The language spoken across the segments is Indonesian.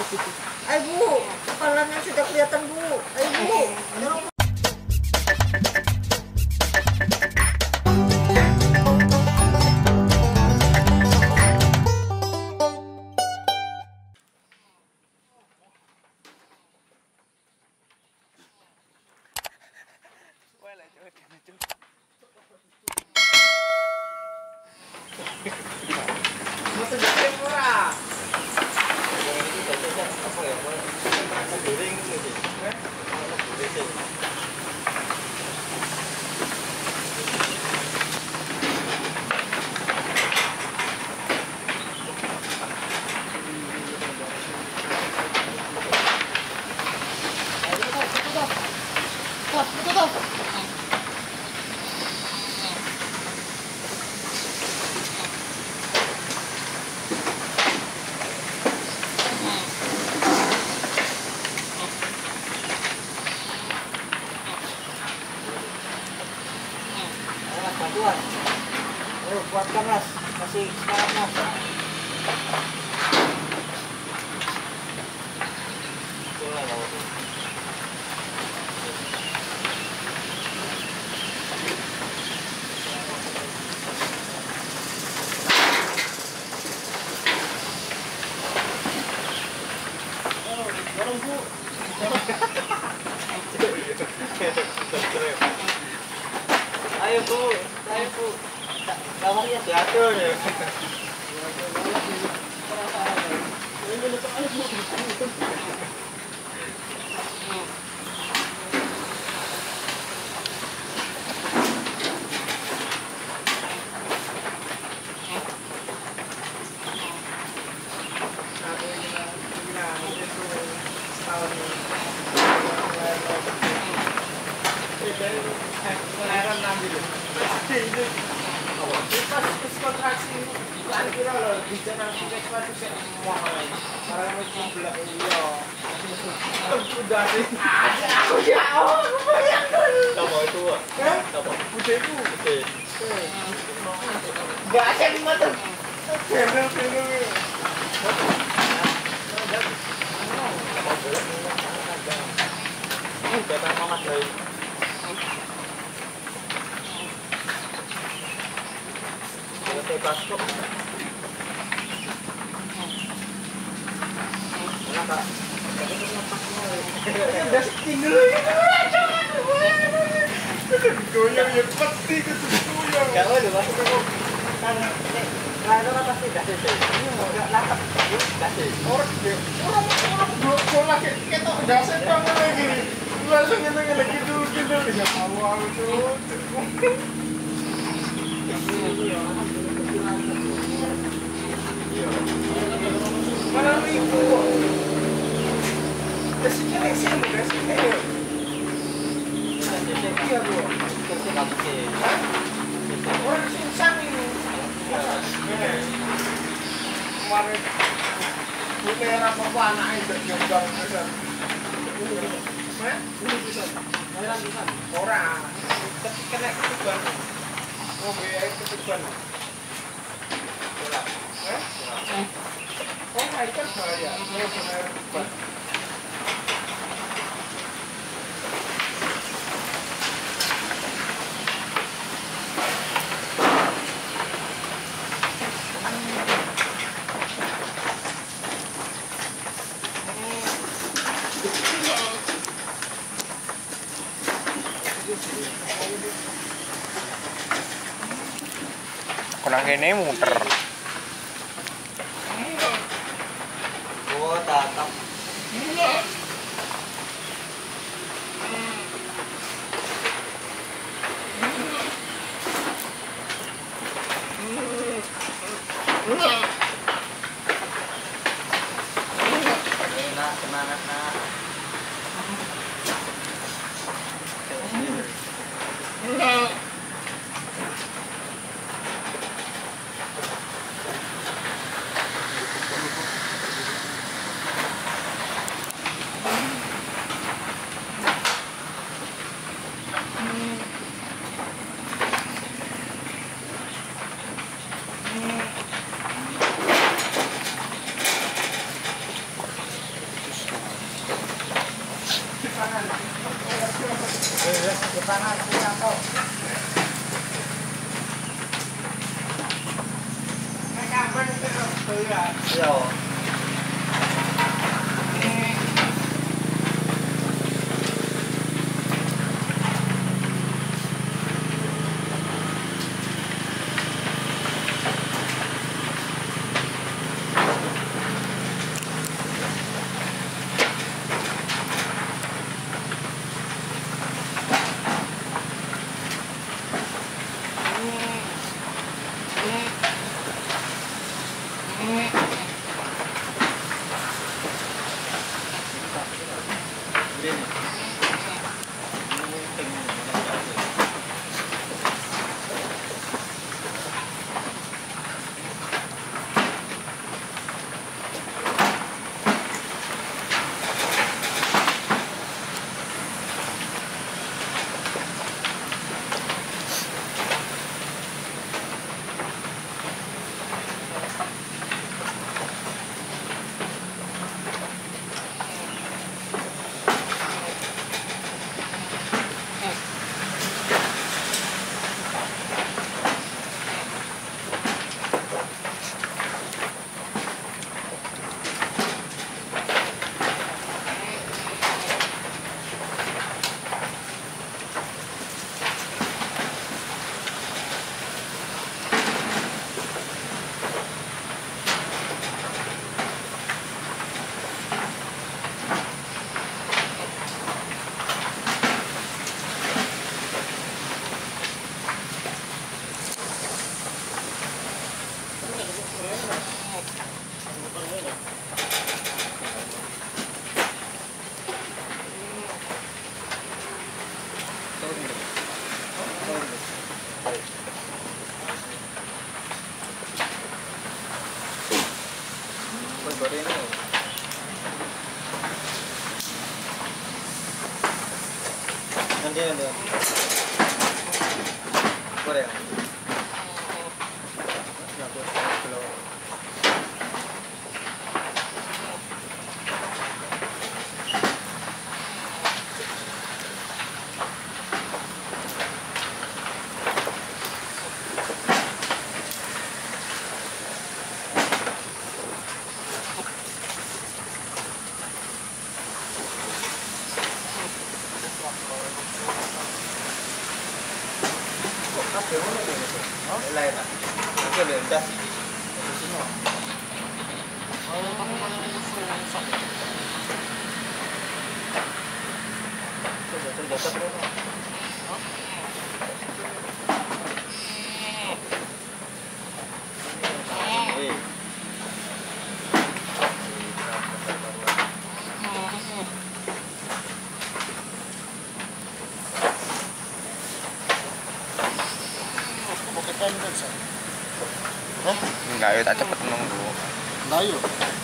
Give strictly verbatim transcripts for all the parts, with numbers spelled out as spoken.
Ayo Bu, kepalanya sudah kelihatan Bu. Ayo Bu. Dorong. Bantuan. Ayo kuatkan Mas, masih sekarang Mas. Dorong Bu. Ayo Bu, ayo Bu. Kamarnya diatur ya. Kontraksi kan kira lho bisa nanti sepatu sik mahal. Barang mesti blek iya. Udah sih. Aku ya aku bayang dulu. Coba itu. Hah? Coba. Budeku. Bude. Enggak ada motor. Bener-bener. Udah tak mamat lagi. Bebas kok. Kenapa? Udah tinggal ini. Goyang ya pasti itu goyang. Enggak ada masuk kok. Kan kalau apa pasti enggak sih. Ini enggak latak. Enggak sih. Orang orang orang blok lagi ketok dasar banget lagi. Langsung ngene lagi gitu gitu ya awal itu. Mana minggu? Kesini sini, kesini. Iya Bu. Kesini kamu sih. Orang susah ini. Kemarin punya apa anak itu jombang besar. Mana? Ini bisa. Mana bisa? Orang. Kena ketuban. Oh, biaya ketuban. Eh? Oh, ikan bahaya. Oh, benar ketuban. Kurang kene muter. Oh, tatap. Enak, semangat nak. Depanan punya kok. Kapan itu ya? Yo. Nanti nanti. Boleh. Lain lah. Itu lendas. Enggak, yuk tak cepet nunggu. Enggak yuk.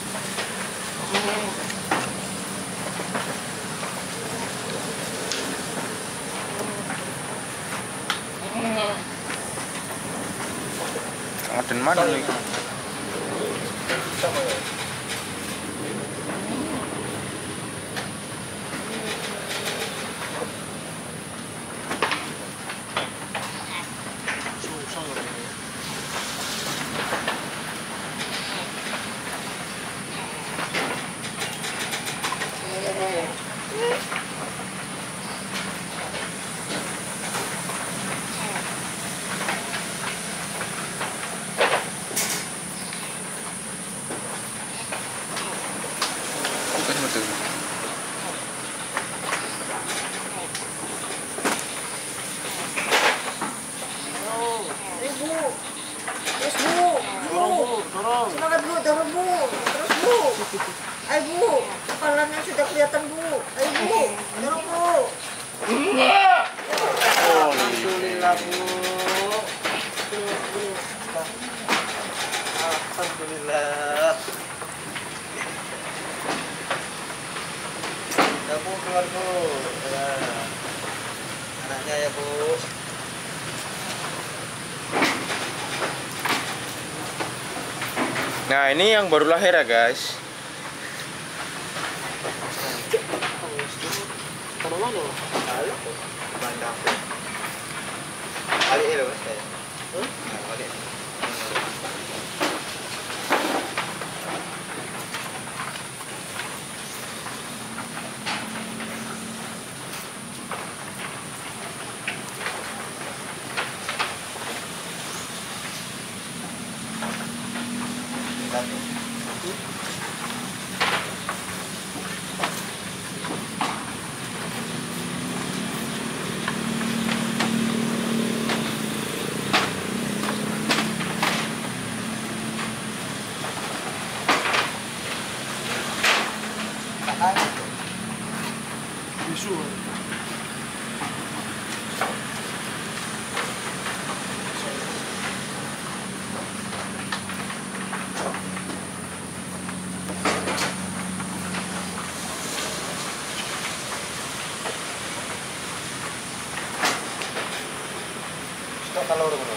Ngaden mana nih? Betul. Ibu, terus bu, bu, semangat bu, dorong bu, terus bu, ayo bu, kepalanya sudah kelihatan bu, ayo bu, dorong bu. Alhamdulillah bu. Alhamdulillah. Ya bu, keluar bu. Ya. Anaknya ya bu. Nah, ini yang baru lahir ya guys. Kalau mana? mantap. Balik ya, Mas. Hmm? Nah, balik. Bisu. Stop kalau udah